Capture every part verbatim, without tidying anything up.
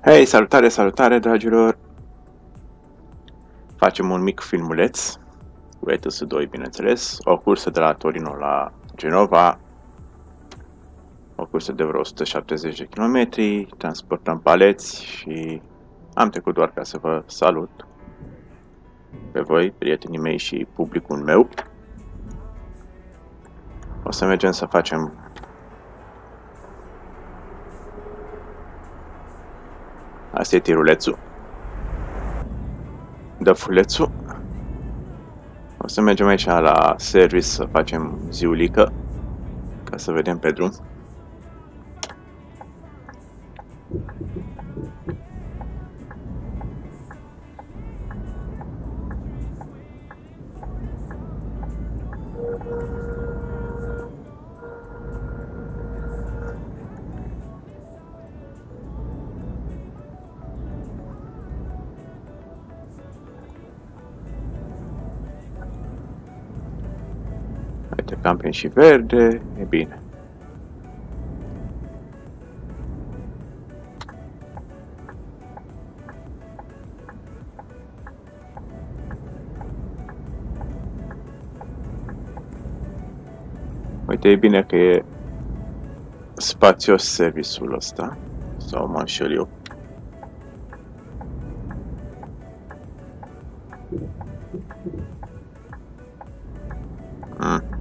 Hei, salutare, salutare, dragilor! Facem un mic filmuleț cu E T S doi, bineînțeles, o cursă de la Torino la Genova, o cursă de vreo o sută șaptezeci de kilometri, transportăm paleți și am trecut doar ca să vă salut pe voi, prietenii mei și publicul meu. O să mergem să facem asta e tirulețul, dăfulețul. O să mergem aici la service să facem ziulică, ca să vedem pe drum. Uite, camping și verde, e bine. Uite, e bine că e spațios serviciul ăsta, sau mă înșel eu. Mm.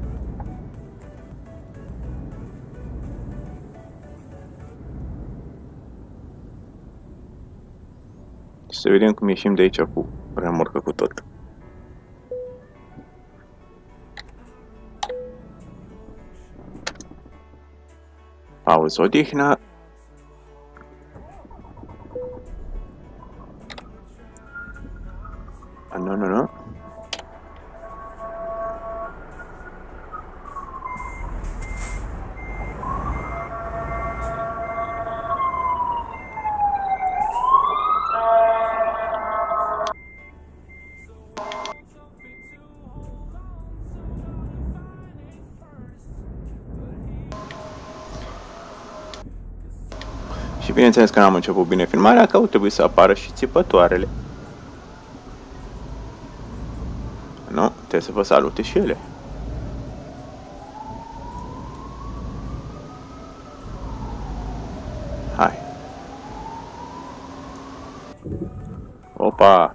Să vedem cum ieșim de aici cu remorcă cu tot. Pauză, odihnă. Nu, nu, nu. Și bineînțeles că n-am început bine filmarea, că au trebuit să apară și țipătoarele. Nu, trebuie să vă salute și ele. Hai. Opa!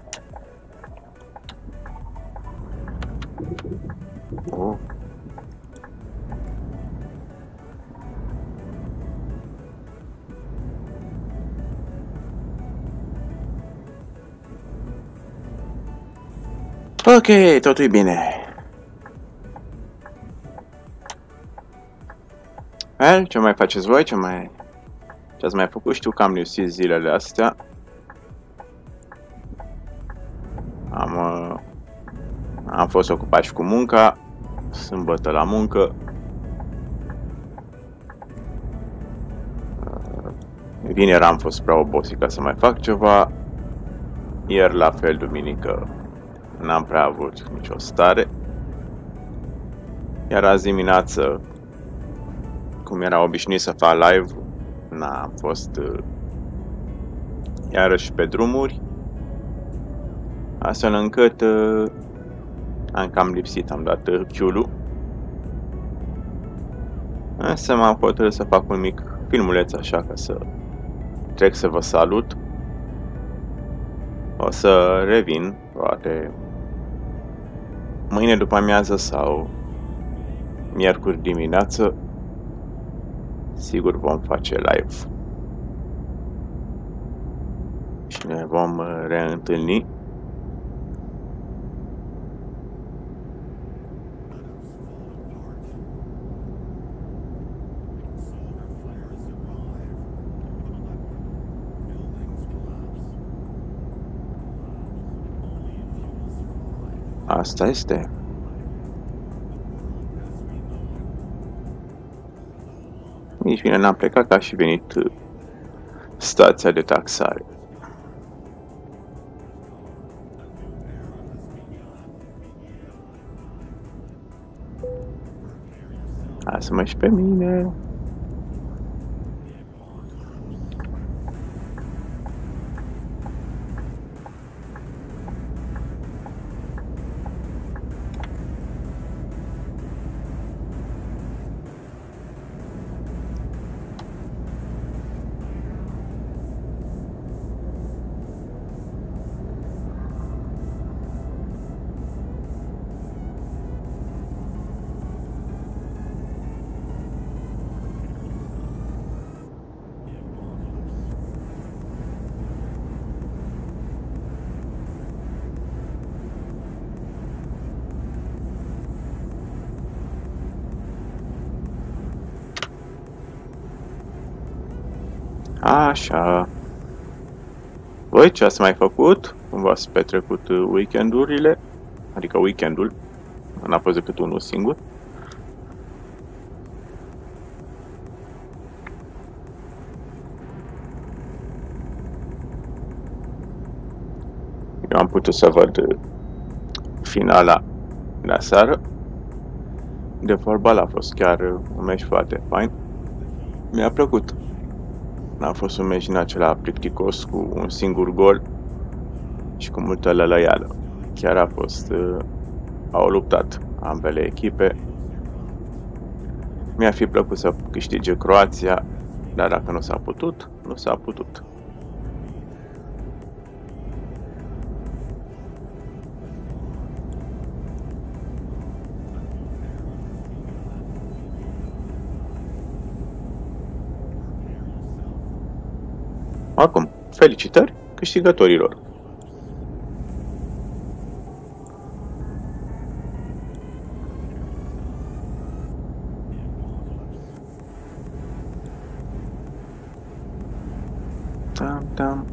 Oh. Ok, totul e bine. Well, ce mai faceți voi? Ce mai... Ce ați mai făcut? Știu că am lipsit zilele astea. Am... Uh, am fost ocupat și cu munca. Sâmbătă la muncă. Uh, vineri am fost prea obosit ca să mai fac ceva. Ieri la fel, duminică, n-am prea avut nicio stare. Iar azi dimineață, cum era obișnuit să fac live, n-am fost uh, iarăși pe drumuri, astfel încât uh, am cam lipsit, am dat uh, chiulul. Însă m-am hotărât să fac un mic filmuleț așa, ca să trec să vă salut. O să revin, poate mâine după amiază sau miercuri dimineață. Sigur vom face live și ne vom reîntâlni. Asta este. Nici bine n-am plecat, că a și venit stația de taxare. Lasă-mă și pe mine. Așa. Voi ce ați mai făcut? Cum v-ați petrecut weekendurile? Adică weekendul. N-a fost decât unul singur. Eu am putut să văd finala la seară. De fotbal a fost chiar un meci foarte fain. Mi-a plăcut. N-a fost un meci în acela plicticos cu un singur gol și cu multă lălăială. Chiar a fost... Uh, au luptat ambele echipe. Mi-ar fi plăcut să câștige Croația, dar dacă nu s-a putut, nu s-a putut. Acum, felicitări câștigătorilor! Tam, tam.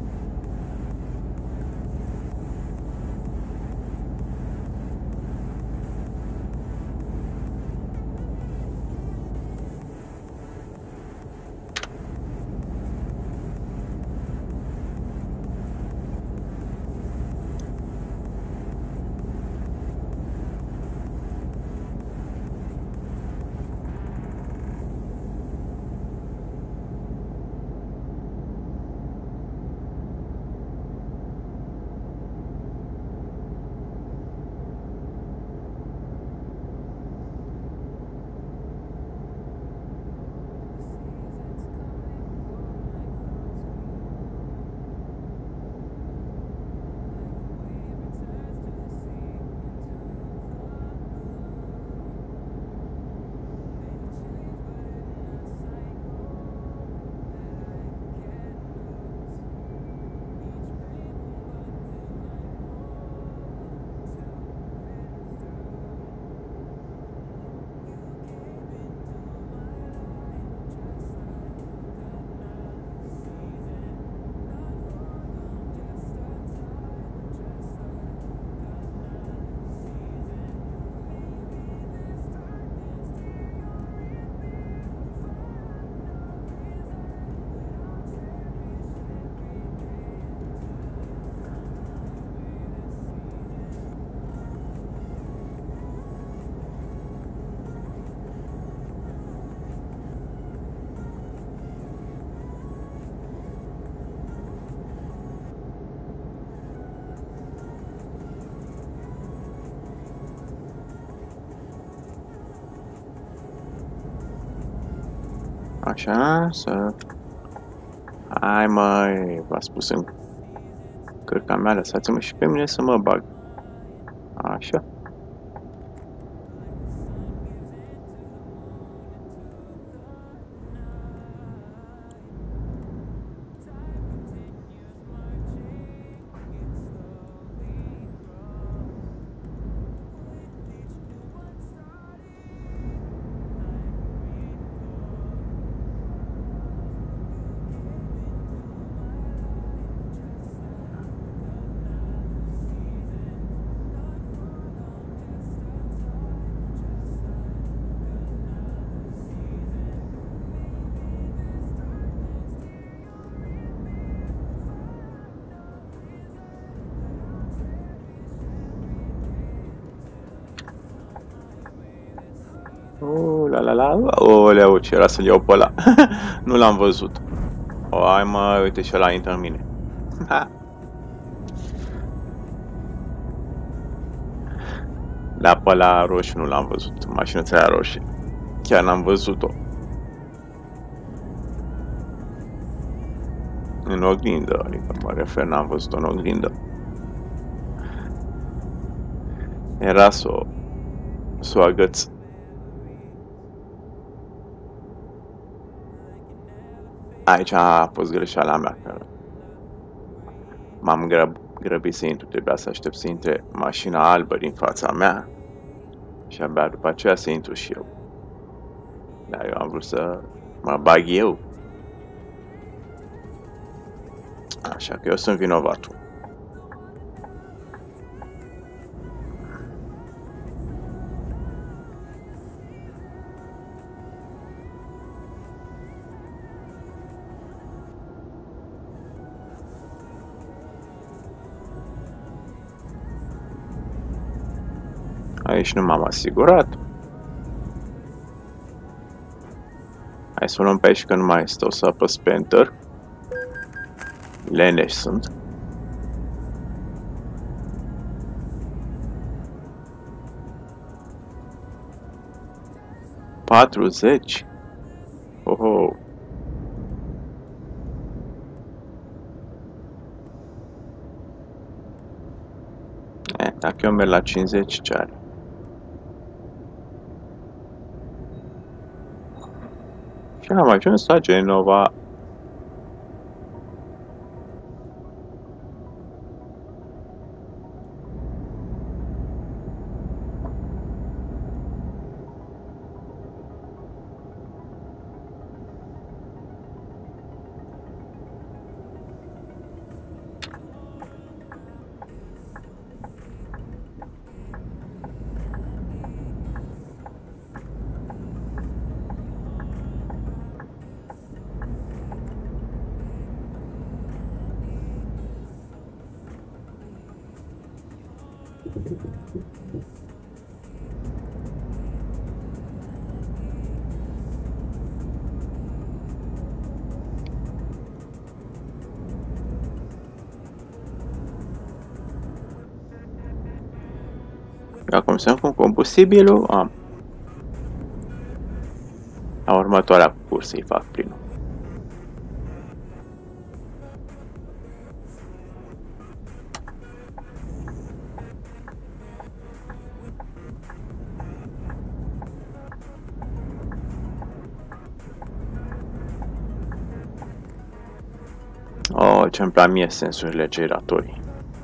Așa, să... Hai măi, v-a spus în cărca mea, lăsați-mă și pe mine să mă bag. Așa. Oh, la la la, oleu, ce era să-l iau pe ăla. Nu l-am văzut. O, hai mă, uite și ăla intră în mine. Da, pe ăla roșu nu l-am văzut, mașinuța aia roșie. Chiar n-am văzut-o. În oglindă, adică mă refer, n-am văzut-o în oglindă. Era să o, să o agăț. Aici a fost greșeala mea, că m-am grăb, grăbit să intru, trebuia să aștept să intre mașina albă din fața mea și abia după aceea să intru și eu. Dar eu am vrut să mă bag eu. Așa că eu sunt vinovatul. Aici nu m-am asigurat. Hai să o luăm pe aici că nu mai este. O să apăs pe Enter. Leneși sunt. patruzeci? Oho. Eh, dacă eu merg la cincizeci, ce are? Și am ajuns la Genova. Acum sunt cu combustibilul, am. La următoarea cursă îi fac plinul. Oh, ce-mi plac mie sensurile giratorii.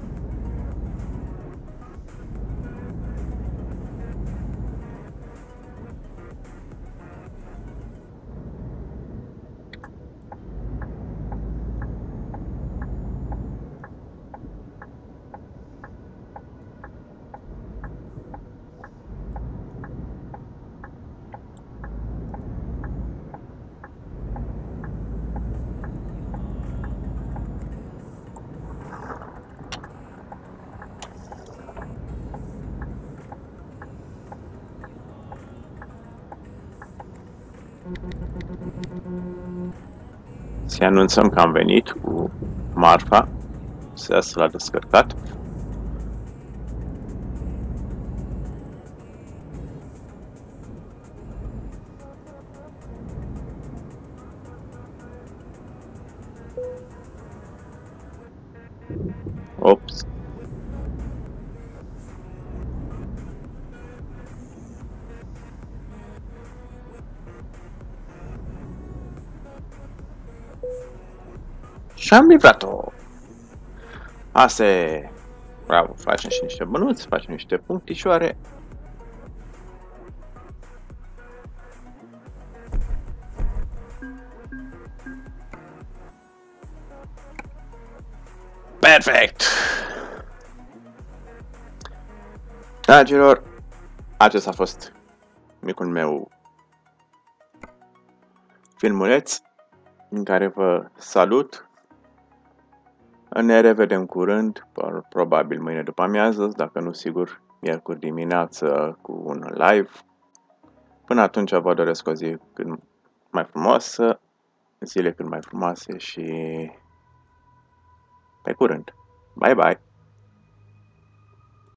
Să anunțăm că am venit cu marfa, să iasă la descărcat. Ops. Și am livrat-o. Asta e. Bravo, facem și niște bănuți, facem niște punctișoare. Perfect! Dragilor, acesta a fost micul meu filmuleț în care vă salut. Ne revedem curând, probabil mâine după amiază, dacă nu sigur miercuri dimineață cu un live. Până atunci vă doresc o zi cât mai frumoasă, zile cât mai frumoase și pe curând. Bye bye!